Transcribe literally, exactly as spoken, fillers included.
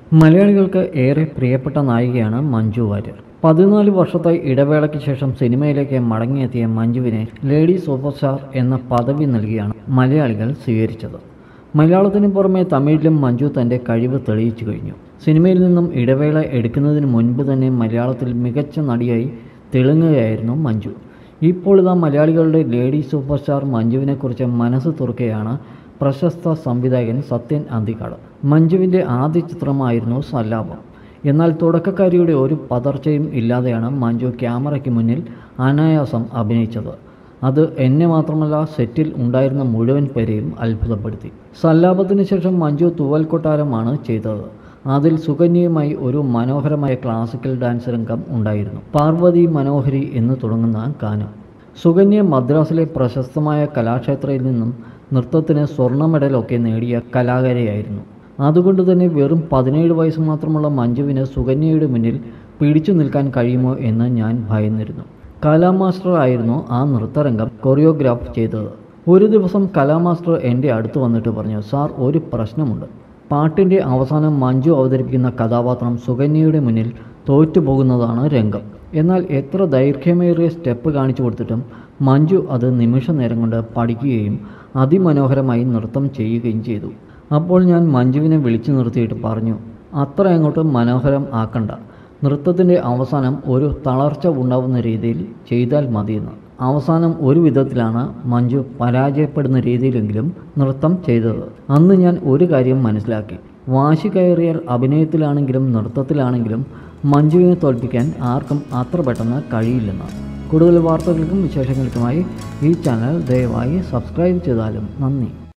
മലയാളികൾക്ക് ഏറെ പ്രിയപ്പെട്ട നായികയാണ് മഞ്ജു വാര്യർ. പതിനാല് വർഷത്തെ ഇടവേളയ്ക്ക് ശേഷം സിനിമയിലേക്ക് മടങ്ങിയെത്തിയ മഞ്ജുവിനെ ലേഡി സൂപ്പർ സ്റ്റാർ എന്ന പദവി നൽകിയാണ് മലയാളികൾ സ്വീകരിച്ചത്. മലയാളത്തിന് പുറമെ തമിഴിലും മഞ്ജു തൻ്റെ കഴിവ് തെളിയിച്ചു കഴിഞ്ഞു. സിനിമയിൽ നിന്നും ഇടവേള എടുക്കുന്നതിന് മുൻപ് തന്നെ മലയാളത്തിൽ മികച്ച നടിയായി തിളങ്ങുകയായിരുന്നു മഞ്ജു. ഇപ്പോൾ ഇതാ മലയാളികളുടെ ലേഡി സൂപ്പർ സ്റ്റാർ മഞ്ജുവിനെക്കുറിച്ച് മനസ്സ് തുറക്കുകയാണ് പ്രശസ്ത സംവിധായകൻ സത്യൻ അന്തിക്കാട്. മഞ്ജുവിൻ്റെ ആദ്യ ചിത്രമായിരുന്നു സല്ലാപം. എന്നാൽ തുടക്കക്കാരിയുടെ ഒരു പതർച്ചയും ഇല്ലാതെയാണ് മഞ്ജു ക്യാമറയ്ക്ക് മുന്നിൽ അനായാസം അഭിനയിച്ചത്. അത് എന്നെ മാത്രമല്ല സെറ്റിൽ ഉണ്ടായിരുന്ന മുഴുവൻ പേരെയും അത്ഭുതപ്പെടുത്തി. സല്ലാപത്തിന് ശേഷം മഞ്ജു തൂവൽ കൊട്ടാരമാണ് ചെയ്തത്. അതിൽ സുകന്യയുമായി ഒരു മനോഹരമായ ക്ലാസിക്കൽ ഡാൻസ് രംഗം ഉണ്ടായിരുന്നു. പാർവതി മനോഹരി എന്ന് തുടങ്ങുന്ന ഗാനം. സുകന്യ മദ്രാസിലെ പ്രശസ്തമായ കലാക്ഷേത്രയിൽ നിന്നും നൃത്തത്തിന് സ്വർണ്ണ മെഡലൊക്കെ നേടിയ കലാകാരിയായിരുന്നു. അതുകൊണ്ട് തന്നെ വെറും പതിനേഴ് വയസ്സ് മാത്രമുള്ള മഞ്ജുവിന് സുകന്യയുടെ മുന്നിൽ പിടിച്ചു നിൽക്കാൻ കഴിയുമോ എന്ന് ഞാൻ ഭയന്നിരുന്നു. കലാമാസ്റ്റർ ആയിരുന്നു ആ നൃത്തരംഗം കൊറിയോഗ്രാഫ് ചെയ്തത്. ഒരു ദിവസം കലാമാസ്റ്റർ എൻ്റെ അടുത്ത് വന്നിട്ട് പറഞ്ഞു, സാർ, ഒരു പ്രശ്നമുണ്ട്. പാട്ടിൻ്റെ അവസാനം മഞ്ജു അവതരിപ്പിക്കുന്ന കഥാപാത്രം സുകന്യയുടെ മുന്നിൽ തോറ്റുപോകുന്നതാണ് രംഗം. എന്നാൽ എത്ര ദൈർഘ്യമേറിയ സ്റ്റെപ്പ് കാണിച്ചു കൊടുത്തിട്ടും മഞ്ജു അത് നിമിഷ നേരം കൊണ്ട് പഠിക്കുകയും അതിമനോഹരമായി നൃത്തം ചെയ്യുകയും ചെയ്തു. അപ്പോൾ ഞാൻ മഞ്ജുവിനെ വിളിച്ചു നിർത്തിയിട്ട് പറഞ്ഞു, അത്ര അങ്ങോട്ട് മനോഹരം ആക്കണ്ട. നൃത്തത്തിൻ്റെ അവസാനം ഒരു തളർച്ച ഉണ്ടാവുന്ന രീതിയിൽ ചെയ്താൽ മതിയെന്ന്. അവസാനം ഒരു വിധത്തിലാണ് മഞ്ജു പരാജയപ്പെടുന്ന രീതിയിലെങ്കിലും നൃത്തം ചെയ്തത്. അന്ന് ഞാൻ ഒരു കാര്യം മനസ്സിലാക്കി. വാശി കയറിയാൽ അഭിനയത്തിലാണെങ്കിലും നൃത്തത്തിലാണെങ്കിലും മഞ്ജുവിനെ തോൽപ്പിക്കാൻ ആർക്കും അത്ര പെട്ടെന്ന് കഴിയില്ലെന്ന്. കൂടുതൽ വാർത്തകൾക്കും വിശേഷങ്ങൾക്കുമായി ഈ ചാനൽ ദയവായി സബ്സ്ക്രൈബ് ചെയ്താലും നന്ദി.